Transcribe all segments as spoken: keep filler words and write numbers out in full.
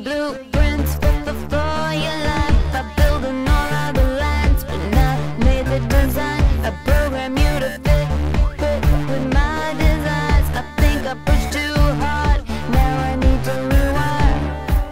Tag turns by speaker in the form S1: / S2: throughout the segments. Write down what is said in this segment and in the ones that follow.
S1: blueprints for for your life. I build on all of the lines, but not made the design. I program you to fit, fit with my designs. I think I pushed too hard, now I need to rewind.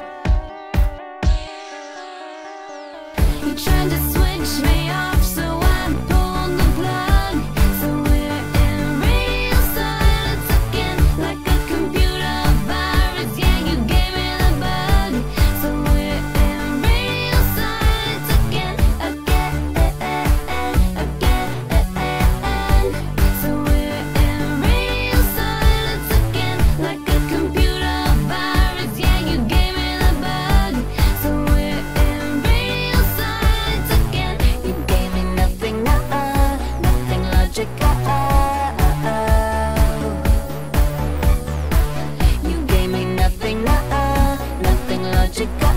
S1: You're trying to switch me off, so I pulled the plug. So we're in real silence again, like a computer virus. Yeah, you gave me the bug. So we're in real silence again, again, again. So we're in real silence again, like a computer virus. Yeah, you gave me the bug. So we're in real silence again. You gave me nothing, uh-uh, nothing logical. You gave me nothing, uh-uh, nothing logical.